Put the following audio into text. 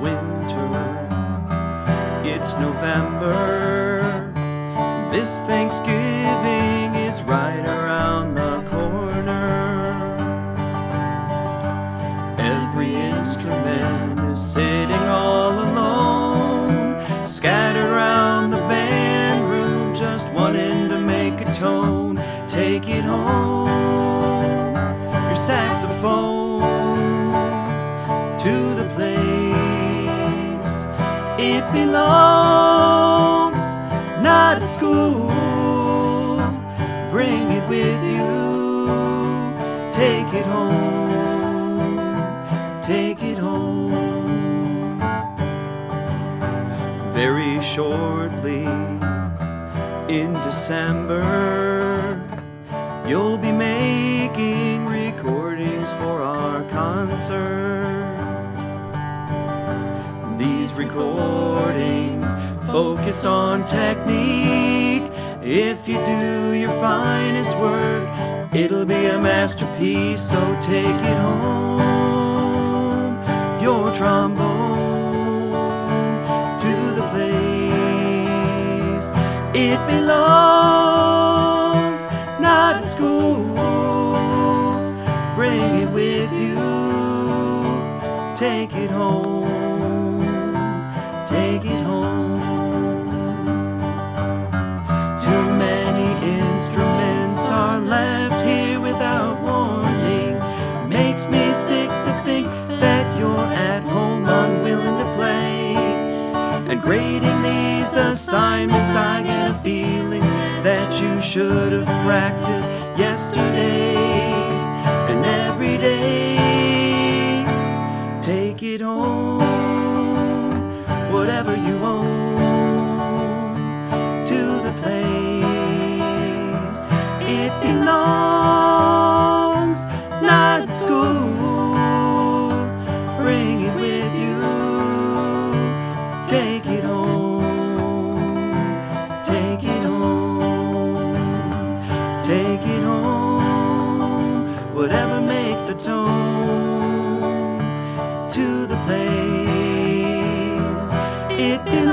winter. It's November. This Thanksgiving is right around the corner. Every instrument is sitting all alone, scattered around the band room, just wanting to make a tone. Take it home, your saxophone, to the place it belongs, not at school. Bring it with you, take it home, take it home. Very shortly in December, you'll be making recordings for our concert. These recordings focus on technique. If you do your finest work, it'll be a masterpiece. So take it home, your trombone, to the place it belongs, not at school. Bring it with you, take it home, take it home. Too many instruments are left here without warning. Makes me sick to think that you're at home unwilling to play. And grading these assignments, I get a feeling that you should have practiced yesterday and every day. Take it home, whatever you own, to the place it belongs, not at school. Bring it with you, take it home, take it home, take it home, whatever makes a tone, to the place it belongs.